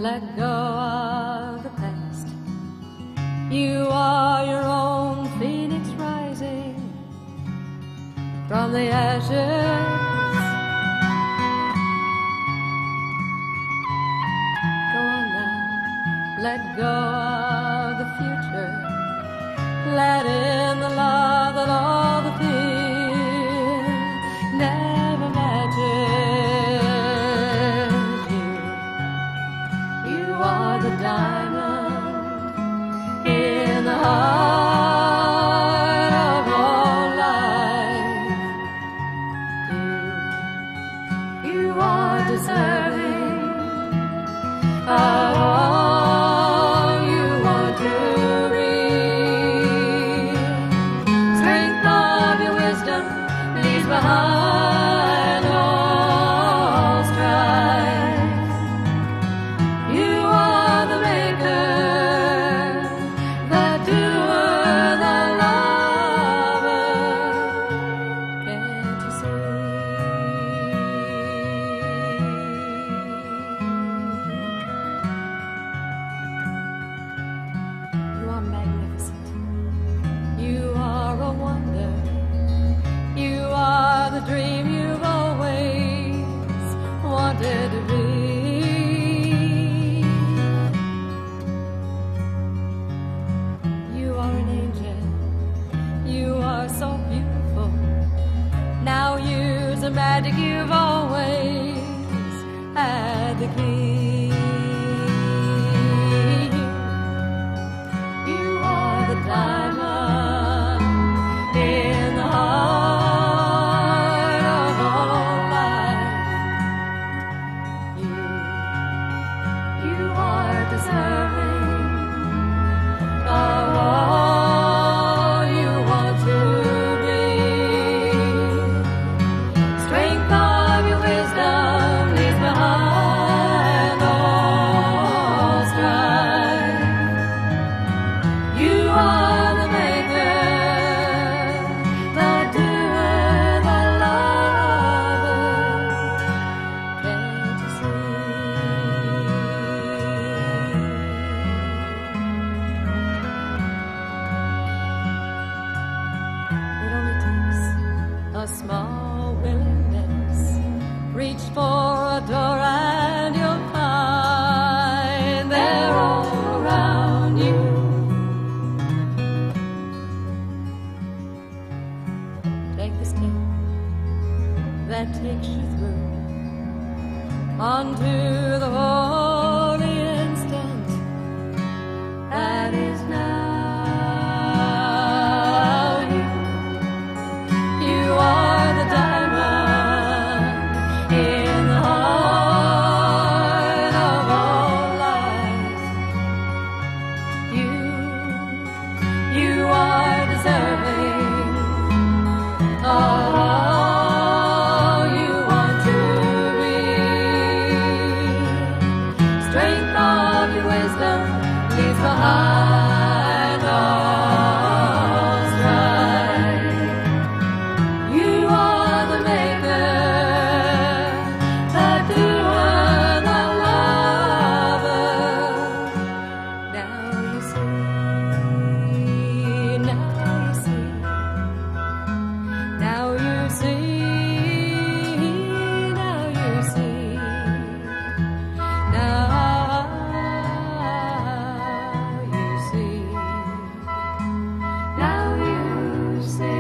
let go of the past. You are your own phoenix rising from the ashes. Go on now, let go of the future. Let in the love that all the fear never imagined. You are the diamond in the heart of all life. You are deserving of all you want to be. Strength of your wisdom leaves behind all strife. You are the maker, the doer, the lover. Can't you see? You are magnificent. You are a wonder. You are the dream you've always wanted to be. You are an angel. You are so beautiful. Now use the magic you've always had the key. You are the diamond in the heart of all life. You are deserving of all you want to be. Strength of your wisdom leaves behind all strife. You are the maker, the doer, the lover. Can't you see? It only takes a small willingness. Reach for a door and you'll find they're all around you. Take the step that takes you through onto the holy instant that is now. You are the diamond in the heart of all life. You are deserving of all you want to be. Strength of your wisdom leaves behind all strife. You are the maker, the doer, the lover. Now you see, now you see, now you see, now you see, now you see, now you see.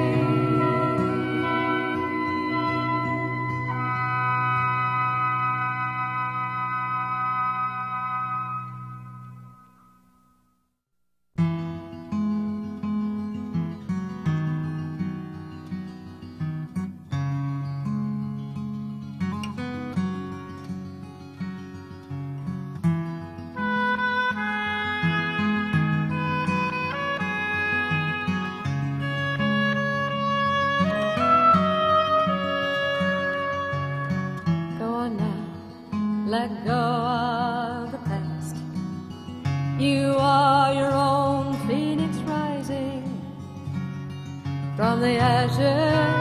Go on now, let go of the past. You are your own phoenix rising from the ashes.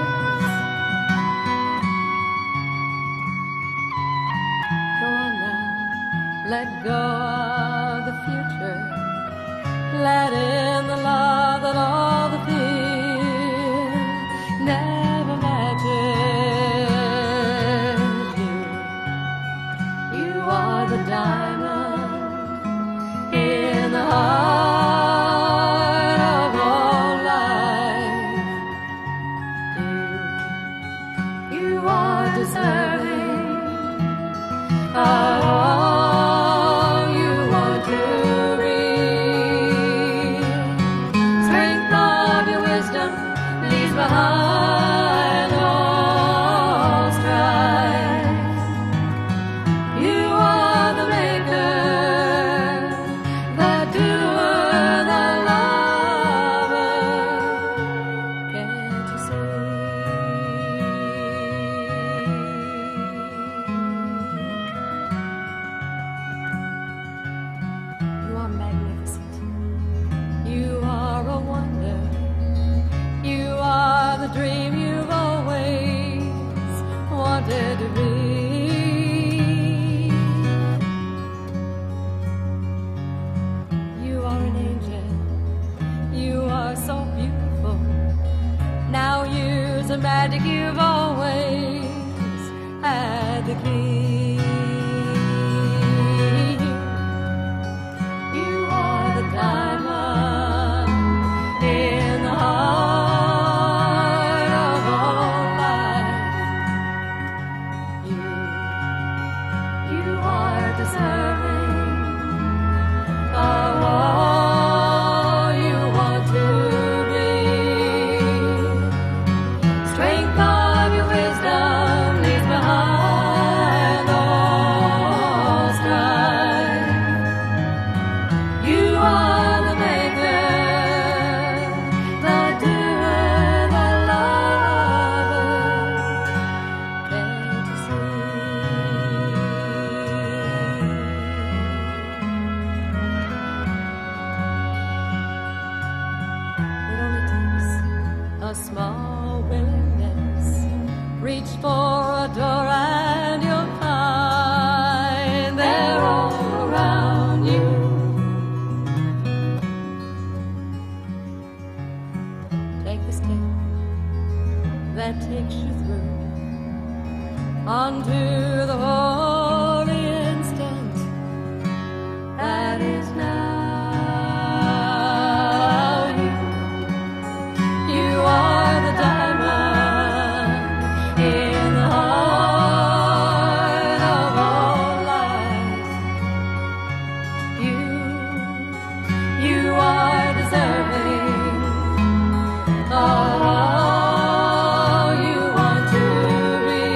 Go on now, let go of the future. Let in the love that all the fear never imagined. You are the diamond in the heart of all life. You are deserving of all you want to be. Strength of your wisdom leaves behind all strife. You are the maker, the doer, the lover. Can't you see? You are magnificent. You are a wonder. You are the dream you've always wanted to be. You are an angel. You are so beautiful. Now use the magic you've always had the key. You are the diamond in the heart of all life. You are deserving of all you want to be. Strength of your wisdom leaves behind all strife. You are the maker, the doer, the lover. Can't you see? It only takes a small willingness. Reach for a door and you'll find they're all around you. Take the step that takes you through onto the holy instant that is now. You are the diamond in the heart of all life. You are deserving of all you want to be.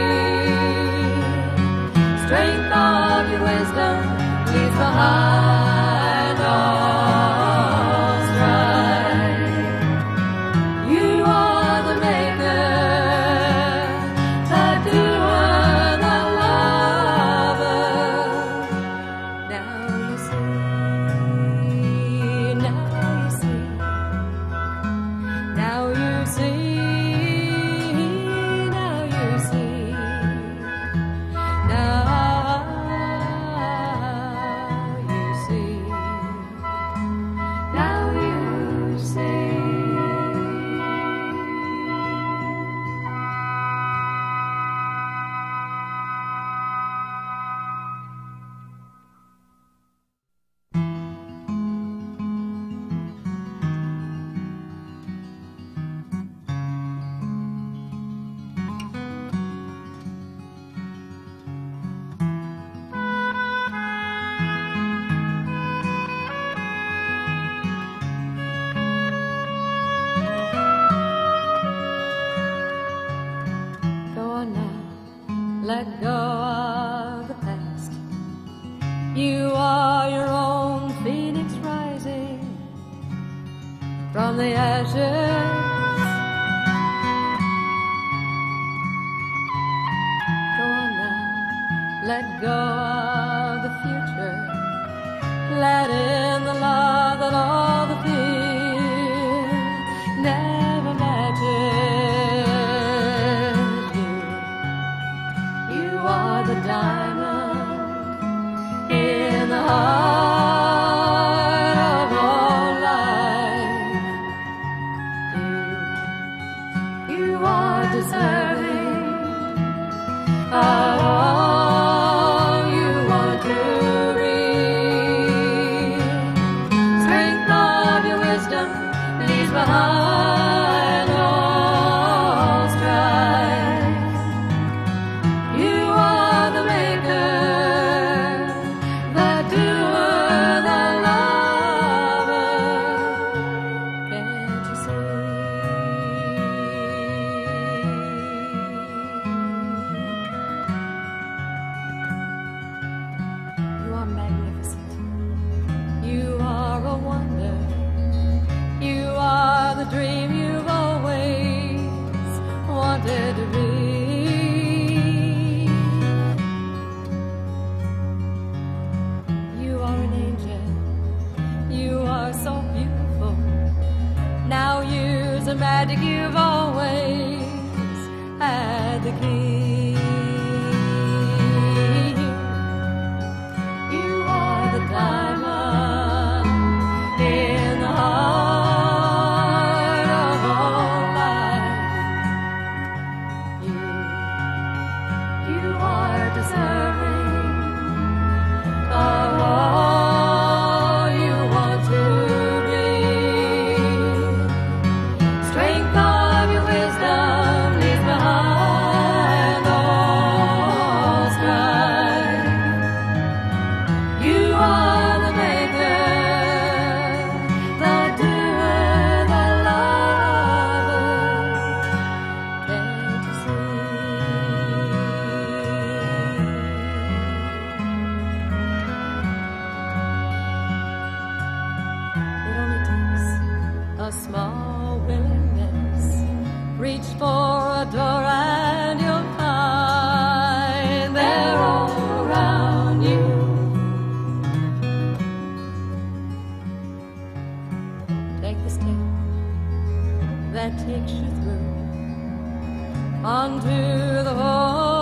Strength of your wisdom leaves behind all strife. You are the maker, the doer, the lover. Now you see, now you see, now you see, now you see, now you see, now you see. Go on now, let go of the past. You are your own phoenix rising from the ashes. Go on now, let go of the future. Let in the love that all the fear never imagined. You are the diamond in behind all strife. You are the maker, the doer, the lover. Can't you see? You are magnificent. You are a wonder. You are the dream you've always wanted to be. You are an angel. You are so beautiful. Now use the magic you've always had the key. You are the diamond in the heart of all life. You are deserving of all you want to be. Strength of your wisdom leaves behind all strife. You are the maker, the doer, the lover. Can't you see? It only takes a small willingness. Reach for a door and you'll find they're all around you. Take the step that takes you through onto the whole